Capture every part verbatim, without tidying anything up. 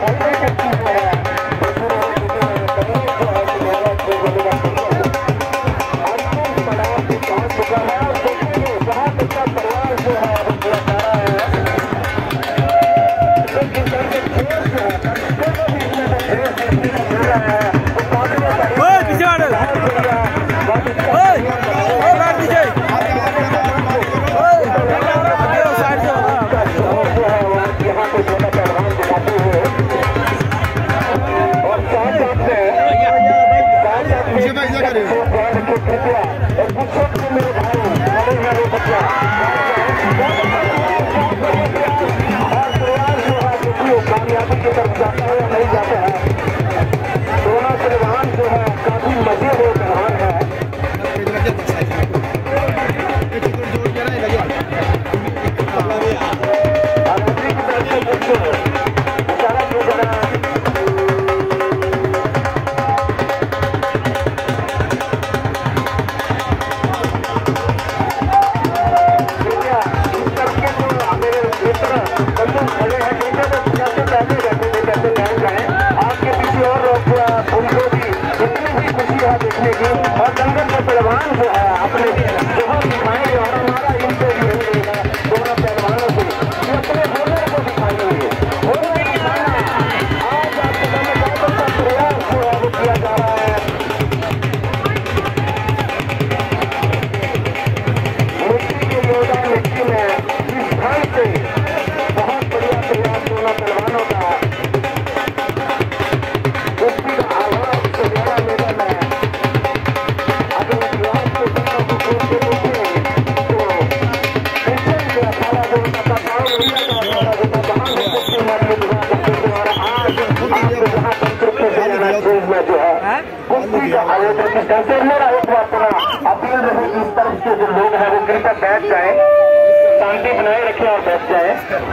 मेरा एक बात अपील रहेगी, इस तरफ के जो लोग हैं वो कृपया बैठ जाए, शांति बनाए रखें और बैठ जाए।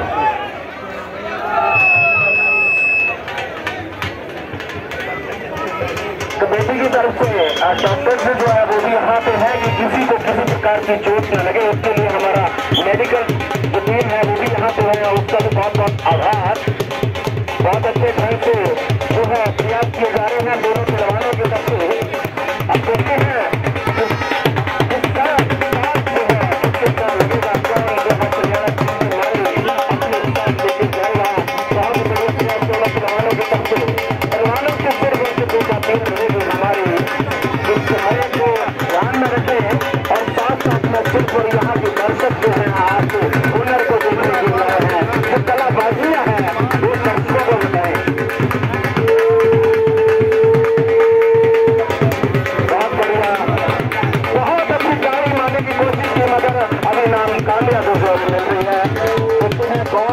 कमेटी की तरफ से डॉक्टर से जो है वो भी यहाँ पे है कि किसी को किसी प्रकार की चोट न लगे, उसके लिए हमारा मेडिकल जो टीम है वो भी यहाँ पे है, उसका भी बहुत बहुत आभार। बहुत अच्छे ढंग से जो है प्रयास किए जा रहे हैं दोनों पहलवानों की तरफ से। अब देखते हैं इसका विकास जो है उसके साथ लगेगा कौन जो है हरियाणा टीम की मारी अपने साथ लेके जाएगा। बहुत बड़े प्रयास दोनों पहलवानों की तरफ से, पहलवानों के सिर में दो का टीम रहेगी हमारी, इस समय को ध्यान में रखें और साथ साथ में सिर्फ और यहाँ के दर्शक जो है आज हुनर को देखने के लिए है, जो कलाबाजियाँ हैं वो दर्शकों को बताएं। कामयाब हो गया मिल रही है।